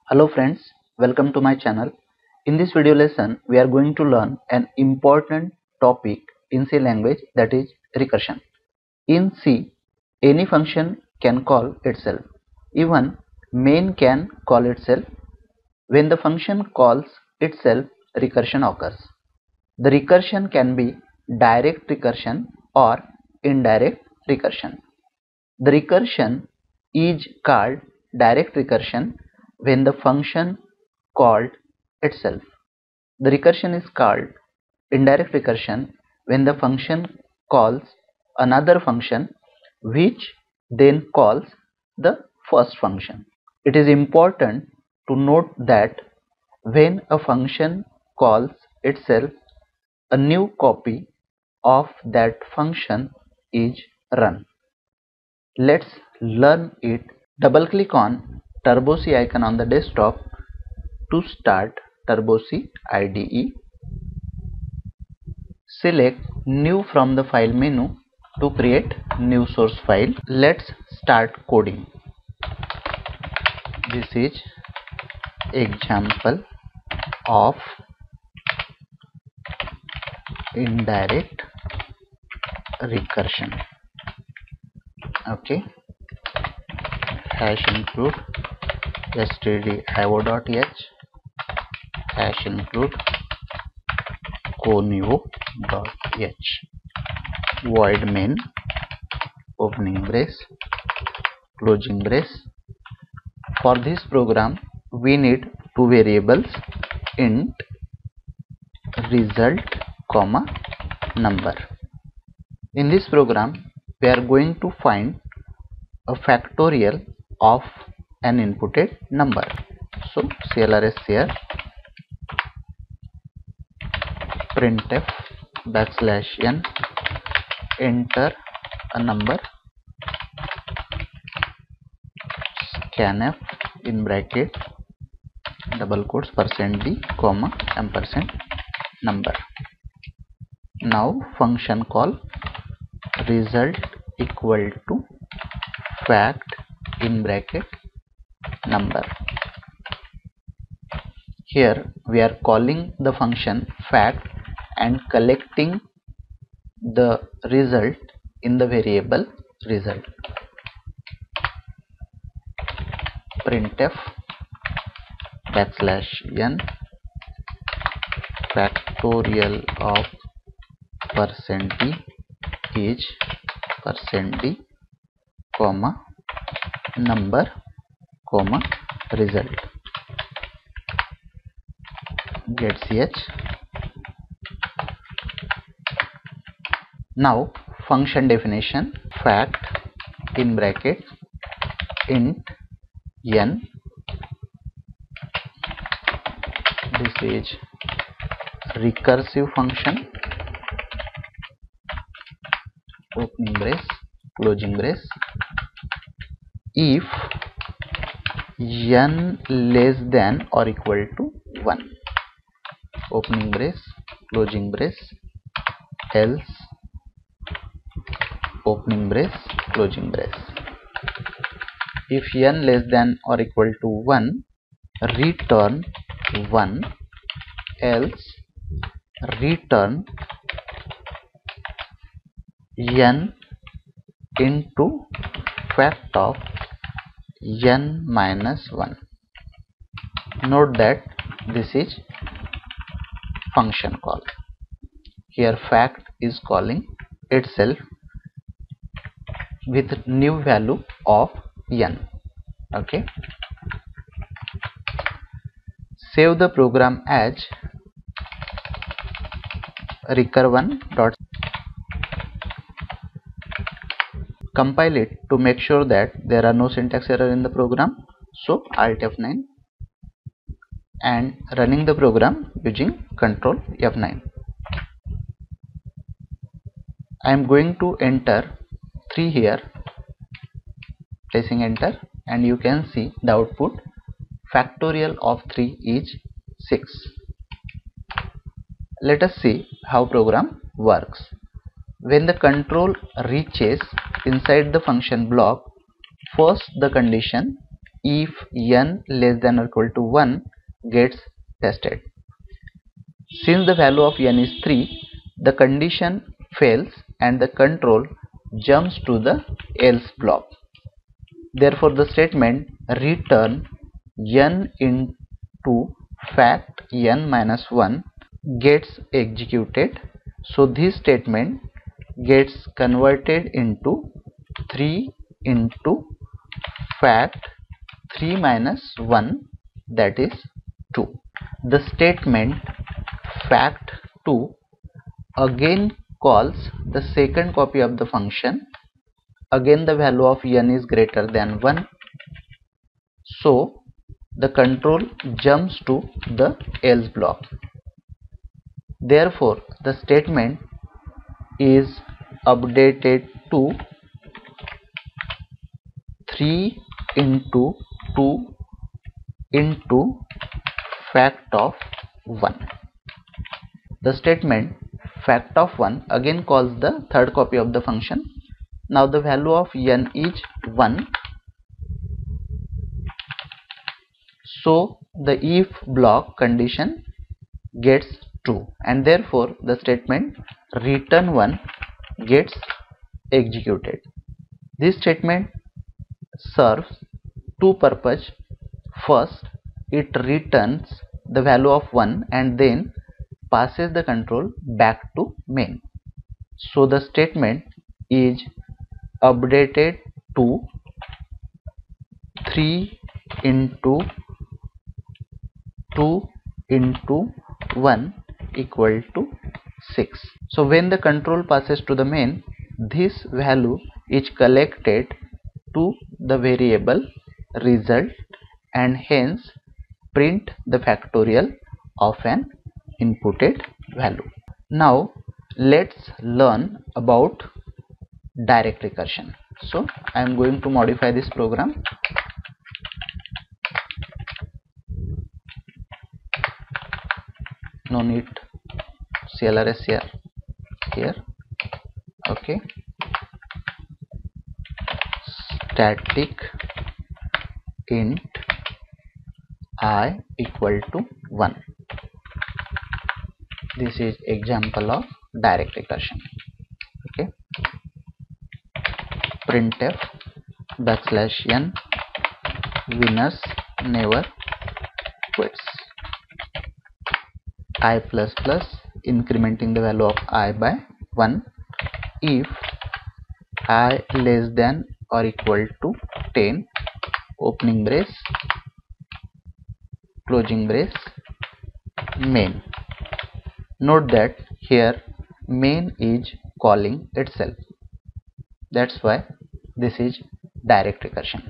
Hello friends, welcome to my channel. In this video lesson, we are going to learn an important topic in C language, that is recursion. In C, any function can call itself. Even main can call itself. When the function calls itself, recursion occurs. The recursion can be direct recursion or indirect recursion. The recursion is called direct recursion when the function called itself. The recursion is called indirect recursion when the function calls another function which then calls the first function. It is important to note that when a function calls itself, a new copy of that function is run. Let's learn it. Double click on Turbo C icon on the desktop to start Turbo C IDE. Select New from the file menu to create new source file. Let's start coding. This is example of indirect recursion. Okay, hash include stdio.h hash include conio.h void main opening brace closing brace. For this program we need two variables, int result comma number. In this program we are going to find a factorial of an inputted number. So clrs here, printf \n, enter a number, scanf in bracket double quotes %d comma ampersand number. Now function call result equal to fact in bracket number. Here we are calling the function fact and collecting the result in the variable result. Printf \n factorial of %d is %d comma number comma result get ch. Now function definition, fact in bracket int n, this is recursive function, opening brace closing brace. If n less than or equal to 1, opening brace closing brace, else opening brace closing brace. If n less than or equal to 1, return 1, else return n into fact of n minus 1. Note that this is function call. Here fact is calling itself with new value of n. Okay, save the program as recursion. Compile it to make sure that there are no syntax error in the program. So Alt F9 and running the program using Control F9. I am going to enter 3 here, placing enter, and you can see the output factorial of 3 is 6. Let us see how program works. When the control reaches inside the function block, first the condition if n less than or equal to 1 gets tested. Since the value of n is 3, the condition fails and the control jumps to the else block. Therefore, the statement return n into fact n minus 1 gets executed. So this statement gets converted into 3 into fact 3 minus 1, that is 2. The statement fact 2 again calls the second copy of the function. Again the value of n is greater than 1, so the control jumps to the else block. Therefore, the statement is updated to 3 into 2 into fact of 1. The statement fact of 1 again calls the third copy of the function. Now the value of n is 1, so the if block condition gets true, and therefore the statement return 1 gets executed. This statement serves two purposes. First, it returns the value of 1 and then passes the control back to main. So the statement is updated to 3 into 2 into 1 equal to 6. So when the control passes to the main, this value is collected to the variable result and hence print the factorial of an inputted value. Now let's learn about direct recursion. So I am going to modify this program. No need CLRS here. Okay. Static int I equal to 1. This is example of direct recursion. Okay. Printf \n winners never quits. I plus plus incrementing the value of I by 1 if I less than or equal to 10, opening brace, closing brace, main. Note that here main is calling itself. That's why this is direct recursion.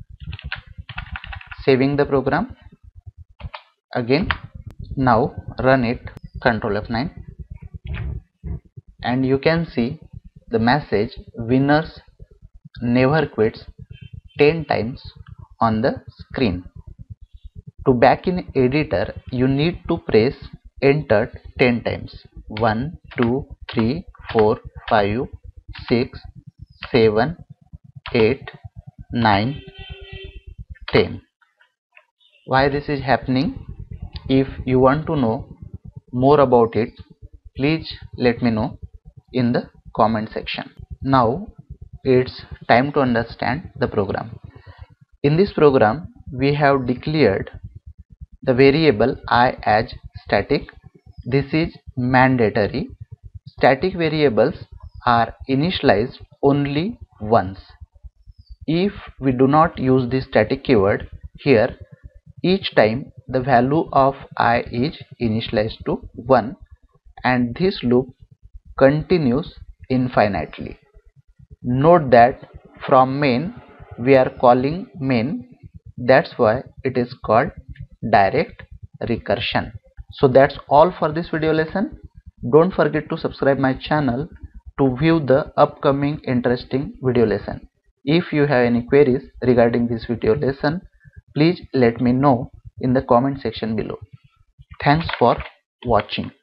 Saving the program again. Now run it, Control F9, and you can see the message winners never quits 10 times on the screen. To back in editor, you need to press enter 10 times. 1, 2, 3, 4, 5, 6, 7, 8, 9, 10. Why this is happening? If you want to know more about it, please let me know in the comment section. Now it's time to understand the program. In this program, we have declared the variable I as static. This is mandatory. Static variables are initialized only once. If we do not use this static keyword here, each time the value of I is initialized to 1 and this loop continues infinitely. Note that from main we are calling main, that's why it is called direct recursion. So that's all for this video lesson. Don't forget to subscribe my channel to view the upcoming interesting video lesson. If you have any queries regarding this video lesson, please let me know in the comment section below. Thanks for watching.